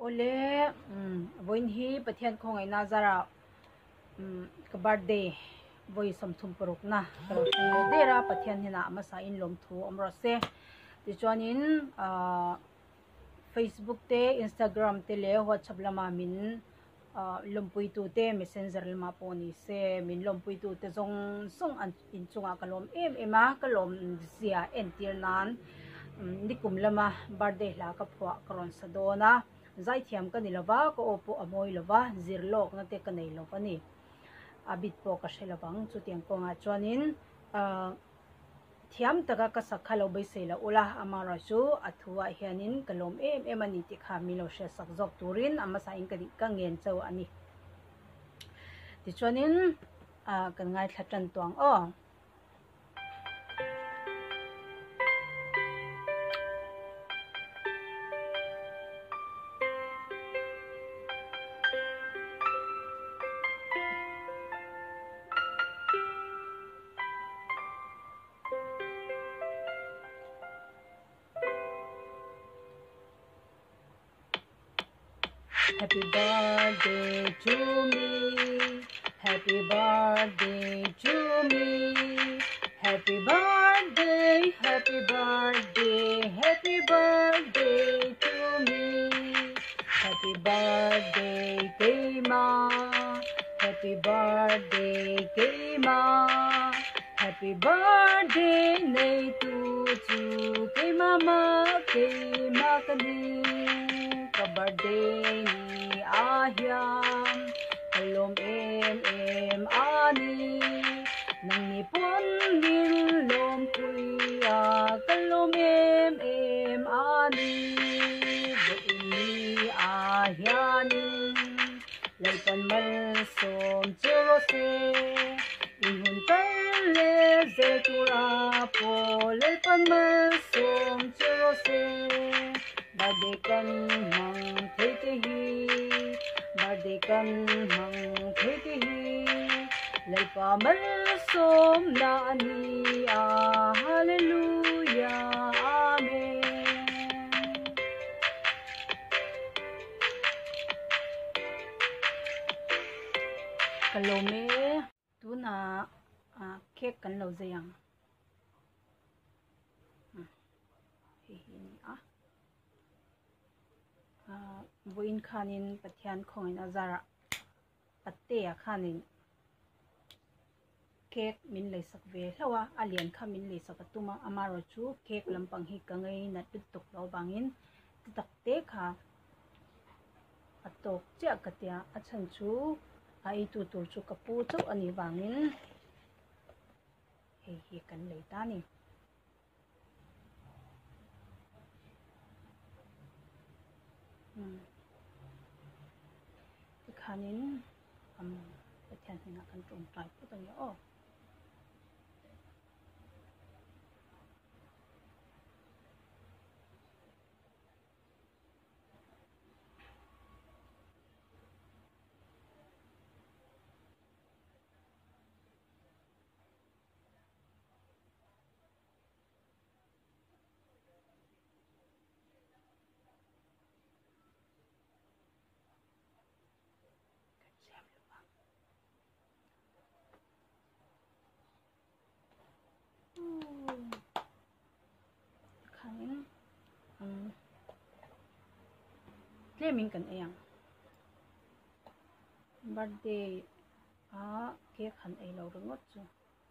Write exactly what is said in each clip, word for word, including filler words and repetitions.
ole voin hi pathian khongai na zara ka birthday voi samthum paruk na dera pathian hina amasa in lom thu amro se ti chuanin Facebook te Instagram te le WhatsApp lama min lompui tu te messenger lama poni se min lompui tu te zong song an in chunga kalom em ema kalom zia entir nan nikum lama birthday la ka phuah karon sadona zai thiam ka nilawa ko opo amoi lawa zirlok na te ka nei lo pani abit po ka shelawang chutiang ko nga chuanin thiam taka ka sakhalo bai sela ula amara chu athua hianin kalom em em ani ti kha milo she sakjok turin ama sa in ka di ka ngen chau ani ti chuanin a kan ngai thatan tuang o Happy birthday to me, happy birthday to me, happy birthday, happy birthday, happy birthday to me, happy birthday Keima, happy birthday Keima, happy birthday nay to you Keimama Keima kani. Ka birthday ni ahyam kalom em em ani nang nipon din lom puya kalom em em ani ni ahyanin lalpan mal som chose inhun tale zetura po lalpan mal som chose Bardekan mang thetehi, bardekan mang thetehi, lalpa malsom na ani ah hallelujah amen. Kalome tu na cake kan lo zayang. Hihi ah. Buin khanin pathian khongin azara patte khanin cake min lei sak ve hlawa alian kha min lei sak atuma amaro chu cake lampang hi kangai na tutuk lo bangin tak te kha atok cha katia achan chu ai tu tur chu kapu chu ani bangin he hi kan lei ta ni Kanin am pathian hina kan tum tai putang yo kanin um claiming kan ayang birthday a cake han ai lo rongot chu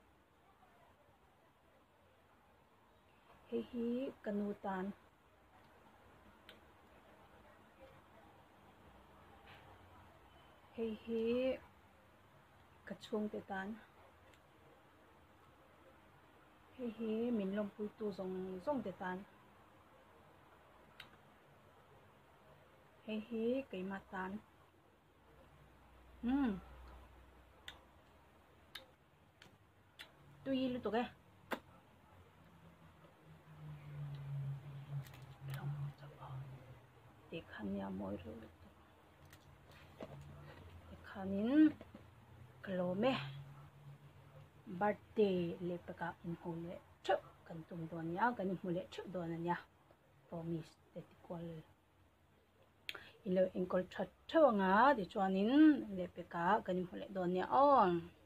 he hi kanutan he hi kachung te tan he hi min lom pui tu zong zong te tan he hi keima tan hmm tu yi lu to ke te khan ya moi ru te khanin kalome birthday lepaka in hole chup kan tum donya kan hule chup donanya promise te tikol ilo ingkol chat thawanga ti chuanin lepeka kanim hole don nia on